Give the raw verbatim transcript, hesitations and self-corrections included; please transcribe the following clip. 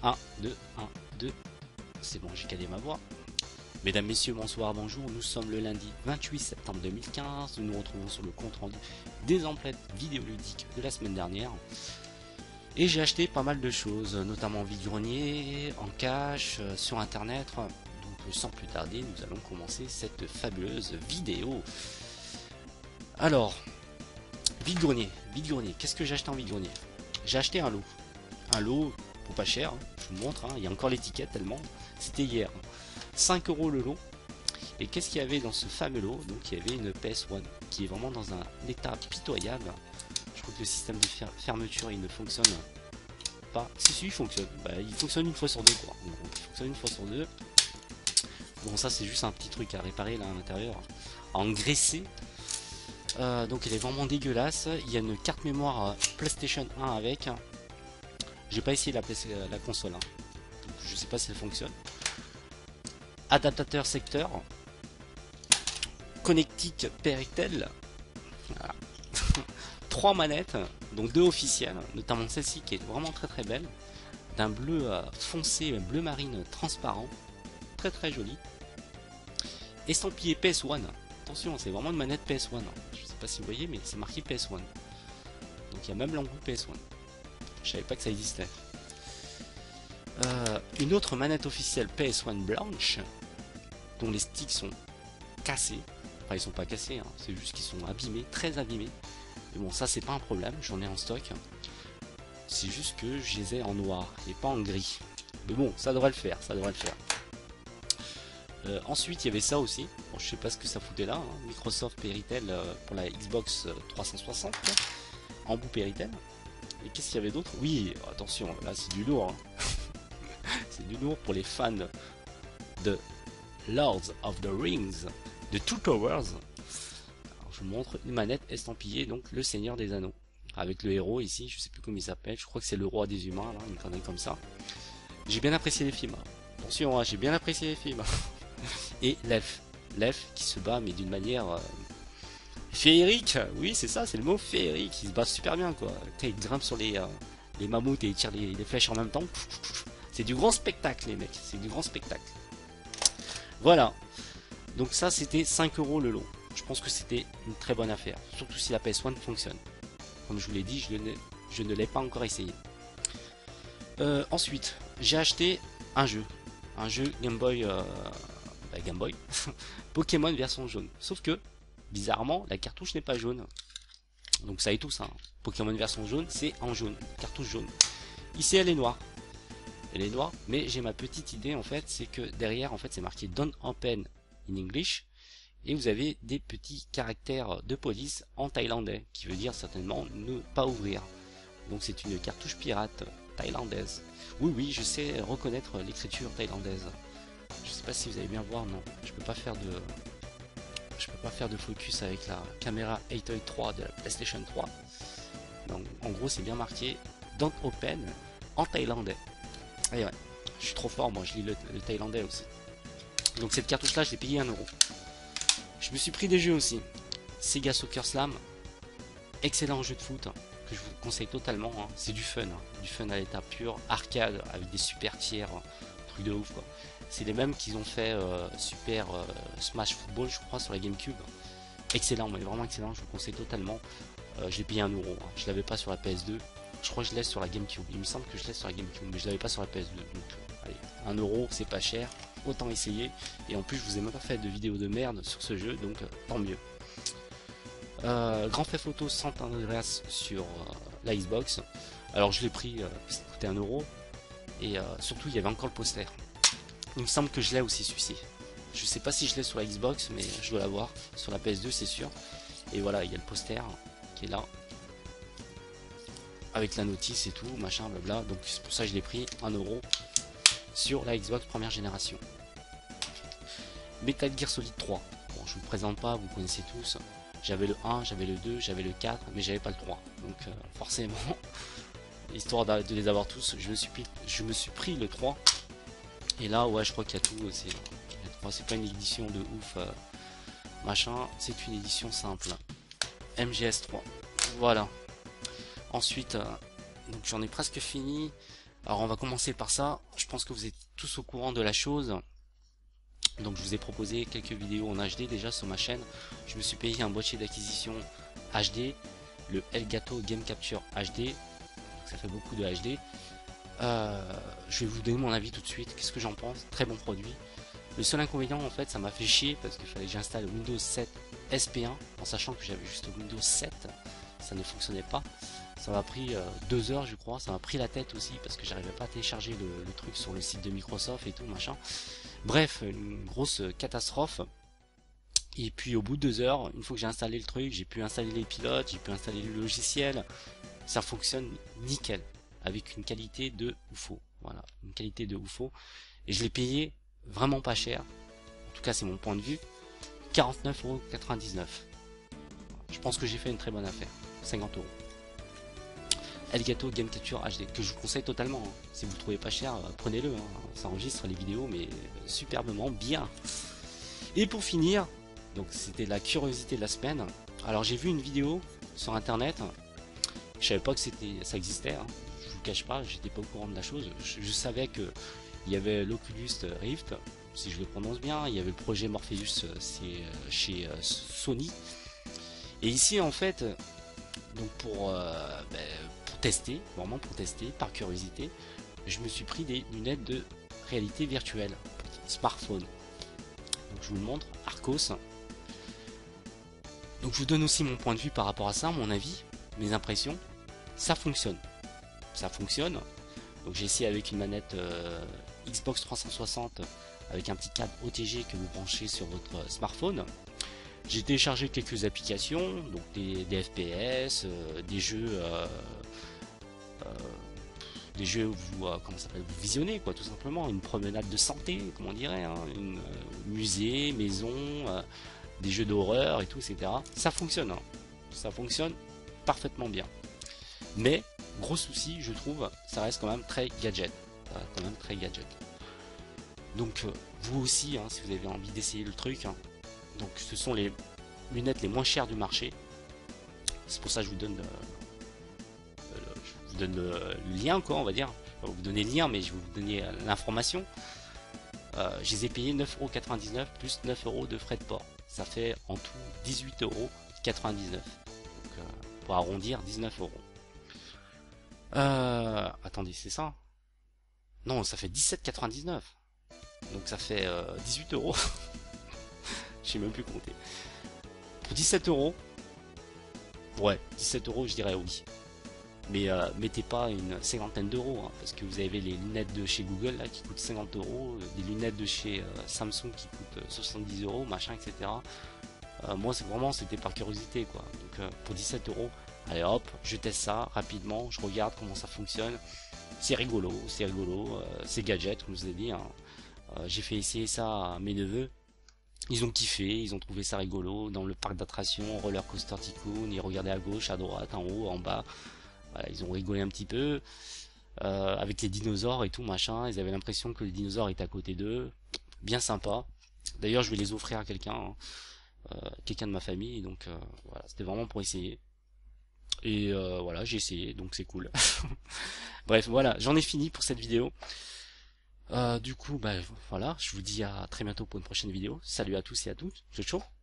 un, deux, un, deux. C'est bon, j'ai calé ma voix. Mesdames, messieurs, bonsoir, bonjour. Nous sommes le lundi vingt-huit septembre deux mille quinze. Nous nous retrouvons sur le compte rendu des emplettes vidéoludiques de la semaine dernière. Et j'ai acheté pas mal de choses, notamment en vide-grenier, en cash, sur internet. Donc sans plus tarder, nous allons commencer cette fabuleuse vidéo. Alors, vide-grenier, vide-grenier, qu'est-ce que j'ai acheté en vide-grenier? J'ai acheté un lot. Un lot, pour pas cher, hein, je vous montre, hein, il y a encore l'étiquette tellement. C'était hier. cinq euros le lot. Et qu'est-ce qu'il y avait dans ce fameux lot? Donc il y avait une P S un qui est vraiment dans un état pitoyable. Je crois que le système de fermeture il ne fonctionne pas. Si si il fonctionne. Bah, il fonctionne une fois sur deux quoi. Donc, il fonctionne une fois sur deux. Bon ça c'est juste un petit truc à réparer là à l'intérieur. À engraisser. Euh, donc elle est vraiment dégueulasse. Il y a une carte mémoire PlayStation un avec. J'ai pas essayé la, la console. Hein. Donc, je sais pas si elle fonctionne. Adaptateur secteur. Connectique Peritel. Voilà. Trois manettes, donc deux officielles, notamment celle-ci qui est vraiment très très belle, d'un bleu euh, foncé, bleu marine transparent, très très joli. Estampillé P S un. Attention, c'est vraiment une manette P S un. Je sais pas si vous voyez, mais c'est marqué P S un. Donc il y a même l'embout P S un. Je savais pas que ça existait. Euh, une autre manette officielle P S un blanche, dont les sticks sont cassés. Enfin, ils sont pas cassés, hein. C'est juste qu'ils sont abîmés, très abîmés. Mais bon, ça c'est pas un problème, j'en ai en stock. C'est juste que je les ai en noir et pas en gris. Mais bon, ça devrait le faire, ça devrait le faire. Euh, ensuite, il y avait ça aussi. Bon, je sais pas ce que ça foutait là. Hein. Microsoft Peritel euh, pour la Xbox trois cent soixante. Embout Peritel. Et qu'est-ce qu'il y avait d'autre? Oui, attention, là c'est du lourd. Hein. C'est du lourd pour les fans de Lords of the Rings, de Two Towers. Je vous montre une manette estampillée, donc le Seigneur des Anneaux, avec le héros ici, je sais plus comment il s'appelle, je crois que c'est le roi des humains, là, une connerie comme ça. J'ai bien apprécié les films, attention, hein, j'ai bien apprécié les films. Et l'elfe, l'elfe qui se bat, mais d'une manière euh, féerique, oui c'est ça, c'est le mot féerique, il se bat super bien quoi. Il grimpe sur les, euh, les mammouths et il tire les, les flèches en même temps. C'est du grand spectacle les mecs, c'est du grand spectacle. Voilà, donc ça c'était cinq euros le lot. Je pense que c'était une très bonne affaire, surtout si la P S un fonctionne. Comme je vous l'ai dit, je ne, je ne l'ai pas encore essayé. Euh, ensuite, j'ai acheté un jeu, un jeu Game Boy, euh, bah Game Boy, Pokémon version jaune. Sauf que, bizarrement, la cartouche n'est pas jaune. Donc ça est tout ça. Hein. Pokémon version jaune, c'est en jaune, cartouche jaune. Ici, elle est noire. Elle est noire, mais j'ai ma petite idée en fait, c'est que derrière, en fait, c'est marqué Don't Open in English. Et vous avez des petits caractères de police en thaïlandais, qui veut dire certainement ne pas ouvrir. Donc c'est une cartouche pirate thaïlandaise. Oui, oui, je sais reconnaître l'écriture thaïlandaise. Je sais pas si vous allez bien voir, non. Je peux pas faire de, je peux pas faire de focus avec la caméra eight point trois de la PlayStation trois. Donc en gros, c'est bien marqué Don't Open en thaïlandais. Et ouais, je suis trop fort, moi, je lis le, le thaïlandais aussi. Donc cette cartouche-là, je l'ai payé un euro. Je me suis pris des jeux aussi. Sega Soccer Slam, excellent jeu de foot hein, que je vous conseille totalement. Hein. C'est du fun, hein, du fun à l'état pur, arcade avec des super tiers, hein, truc de ouf quoi. C'est les mêmes qu'ils ont fait euh, Super euh, Smash Football, je crois, sur la GameCube. Excellent, mais vraiment excellent, je vous conseille totalement. Euh, je l'ai payé un euro. Hein. Je l'avais pas sur la P S deux. Je crois que je l'ai sur la GameCube. Il me semble que je l'ai sur la GameCube, mais je l'avais pas sur la P S deux. Donc, allez, un euro, c'est pas cher. Autant essayer, et en plus je vous ai même pas fait de vidéo de merde sur ce jeu, donc euh, tant mieux. Euh, Grand Theft Auto San Andreas sur euh, la Xbox. Alors je l'ai pris, euh, ça coûtait un euro, et euh, surtout il y avait encore le poster. Il me semble que je l'ai aussi celui-ci. Je sais pas si je l'ai sur la Xbox, mais je dois l'avoir sur la P S deux c'est sûr. Et voilà, il y a le poster qui est là, avec la notice et tout, machin, blabla. Donc c'est pour ça que je l'ai pris un euro sur la Xbox première génération. Metal Gear Solid trois. Bon, je vous le présente pas, vous connaissez tous. J'avais le un, j'avais le deux, j'avais le quatre, mais j'avais pas le trois. Donc euh, forcément, histoire de les avoir tous, je me suis pris, je me suis pris le trois. Et là, ouais, je crois qu'il y a tout. C'est pas une édition de ouf, euh, machin. C'est une édition simple. M G S trois. Voilà. Ensuite, euh, donc j'en ai presque fini. Alors on va commencer par ça. Je pense que vous êtes tous au courant de la chose. Donc je vous ai proposé quelques vidéos en H D déjà sur ma chaîne. Je me suis payé un boîtier d'acquisition H D, le Elgato Game Capture H D. Ça fait beaucoup de H D. Euh, je vais vous donner mon avis tout de suite. Qu'est-ce que j'en pense? Très bon produit. Le seul inconvénient en fait, ça m'a fait chier parce qu'il fallait que j'installe Windows sept S P un en sachant que j'avais juste Windows sept. Ça ne fonctionnait pas. Ça m'a pris euh, deux heures je crois. Ça m'a pris la tête aussi parce que j'arrivais pas à télécharger le, le truc sur le site de Microsoft et tout machin. Bref, une grosse catastrophe. Et puis au bout de deux heures, une fois que j'ai installé le truc, j'ai pu installer les pilotes, j'ai pu installer le logiciel. Ça fonctionne nickel, avec une qualité de oufo. Voilà, une qualité de oufo. Et je l'ai payé vraiment pas cher. En tout cas, c'est mon point de vue. quarante-neuf euros quatre-vingt-dix-neuf. Je pense que j'ai fait une très bonne affaire. cinquante euros. Elgato Game Capture H D, que je vous conseille totalement. Hein. Si vous le trouvez pas cher, prenez-le. Hein. Ça enregistre les vidéos, mais superbement bien. Et pour finir, donc c'était la curiosité de la semaine. Alors j'ai vu une vidéo sur internet. Je savais pas que c'était, ça existait. Hein. Je vous cache pas, j'étais pas au courant de la chose. Je, je savais que il y avait l'Oculus Rift, si je le prononce bien. Il y avait le projet Morpheus, c'est chez Sony. Et ici en fait, donc pour, euh, ben, pour tester, vraiment pour tester, par curiosité, je me suis pris des lunettes de réalité virtuelle, smartphone. Donc je vous le montre, Arcos. Donc je vous donne aussi mon point de vue par rapport à ça, mon avis, mes impressions. Ça fonctionne. Ça fonctionne. Donc j'ai essayé avec une manette euh, Xbox trois cent soixante avec un petit câble O T G que vous branchez sur votre smartphone. J'ai téléchargé quelques applications, donc des, des F P S, euh, des jeux, euh, euh, des jeux où vous, euh, comment ça s'appelle, vous visionnez quoi, tout simplement, une promenade de santé, comme on dirait, hein, une euh, musée, maison, euh, des jeux d'horreur et tout, et cetera. Ça fonctionne, hein. Ça fonctionne parfaitement bien. Mais gros souci, je trouve, ça reste quand même très gadget, ça reste quand même très gadget. Donc euh, vous aussi, hein, si vous avez envie d'essayer le truc. Hein, donc ce sont les lunettes les moins chères du marché. C'est pour ça que je vous donne, euh, je vous donne le, le lien quoi, on va dire. Je vais pas vous donner le lien, mais je vais vous donner l'information. Euh, je les ai payés neuf euros quatre-vingt-dix-neuf plus neuf euros de frais de port. Ça fait en tout dix-huit euros quatre-vingt-dix-neuf. Donc euh, pour arrondir dix-neuf euros. Euh, attendez, c'est ça? Non, ça fait dix-sept euros quatre-vingt-dix-neuf. Donc ça fait euh, dix-huit euros. Je sais même plus compter. Pour dix-sept euros, ouais, dix-sept euros, je dirais oui. Mais euh, mettez pas une cinquantaine d'euros, hein, parce que vous avez les lunettes de chez Google là qui coûtent cinquante euros, des lunettes de chez euh, Samsung qui coûtent euh, soixante-dix euros, machin, et cetera. Euh, moi, c'est vraiment, c'était par curiosité, quoi. Donc euh, pour dix-sept euros, allez hop, je teste ça rapidement, je regarde comment ça fonctionne. C'est rigolo, c'est rigolo, euh, c'est gadget, comme je vous ai dit. Hein. Euh, j'ai fait essayer ça à mes neveux. Ils ont kiffé, ils ont trouvé ça rigolo dans le parc d'attractions, Roller Coaster Tycoon, ils regardaient à gauche, à droite, en haut, en bas. Voilà, ils ont rigolé un petit peu euh, avec les dinosaures et tout machin. Ils avaient l'impression que les dinosaures étaient à côté d'eux. Bien sympa. D'ailleurs, je vais les offrir à quelqu'un, hein, euh, quelqu'un de ma famille. Donc euh, voilà, c'était vraiment pour essayer. Et euh, voilà, j'ai essayé, donc c'est cool. Bref, voilà, j'en ai fini pour cette vidéo. Euh, du coup, bah voilà, je vous dis à très bientôt pour une prochaine vidéo. Salut à tous et à toutes. Ciao, ciao.